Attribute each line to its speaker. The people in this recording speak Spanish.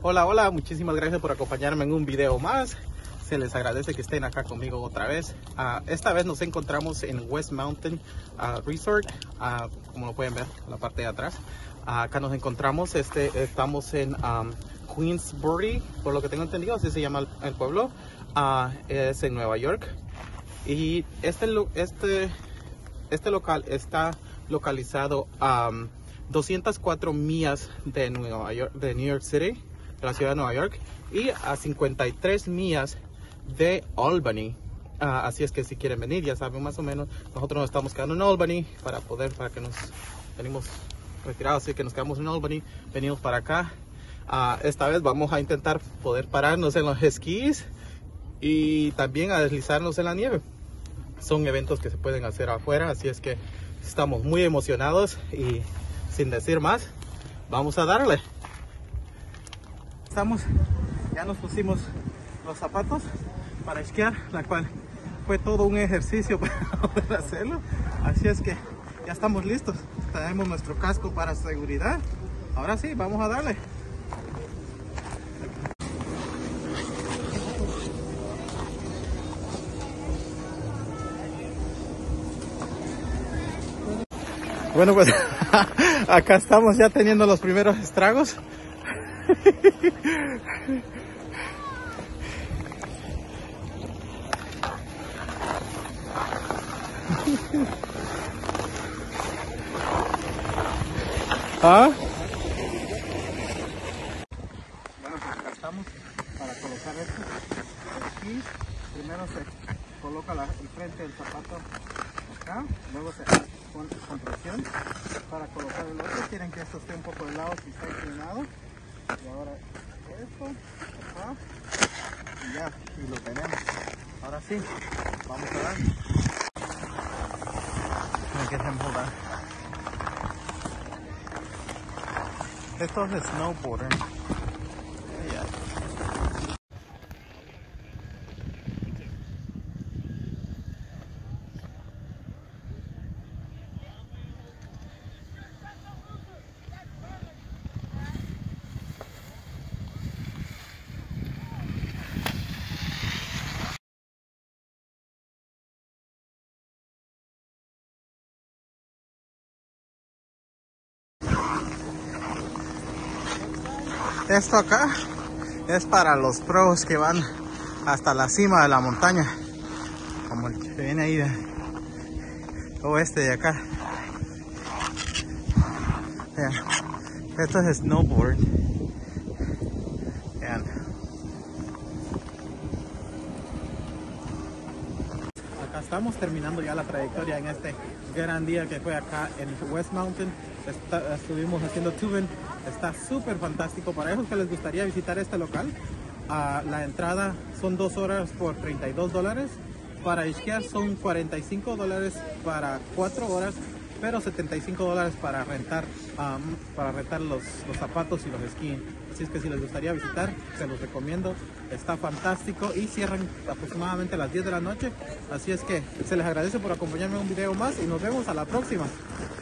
Speaker 1: Hola, hola, muchísimas gracias por acompañarme en un video más. Se les agradece que estén acá conmigo otra vez. Esta vez nos encontramos en West Mountain Resort, como lo pueden ver en la parte de atrás. Acá nos encontramos, estamos en Queensbury, por lo que tengo entendido, así se llama el pueblo. Es en Nueva York. Y este local está localizado a 204 millas de New York City, de la ciudad de Nueva York, y a 53 millas de Albany. Así es que si quieren venir, ya saben más o menos, nosotros nos estamos quedando en Albany para que nos venimos retirados, así que nos quedamos en Albany, venimos para acá. Esta vez vamos a intentar poder pararnos en los esquís y también a deslizarnos en la nieve. Son eventos que se pueden hacer afuera, así es que estamos muy emocionados y sin decir más, vamos a darle. Ya nos pusimos los zapatos para esquiar, la cual fue todo un ejercicio para poder hacerlo. Así es que ya estamos listos. Tenemos nuestro casco para seguridad. Ahora sí, vamos a darle. Bueno, pues acá estamos ya teniendo los primeros estragos. Bueno, pues acá estamos para colocar esto. Aquí primero se coloca el frente del zapato acá, luego se pone con presión para colocar el otro. Quieren que esto esté un poco de lado si está inclinado. Y ahora esto acá y ya, y lo tenemos. Ahora sí, vamos a dar. Esto es snowboarder. Esto acá es para los pros que van hasta la cima de la montaña, como el que viene ahí o de acá. Vean, esto es snowboard. Vean. Acá estamos terminando ya la trayectoria en este gran día que fue acá en West Mountain. Estuvimos haciendo tubing. Está súper fantástico. Para esos que les gustaría visitar este local, la entrada son 2 horas por $32. Para esquiar son $45 para 4 horas, pero $75 para rentar los zapatos y los esquís. Así es que si les gustaría visitar, se los recomiendo. Está fantástico y cierran aproximadamente a las 10 de la noche. Así es que se les agradece por acompañarme en un video más y nos vemos a la próxima.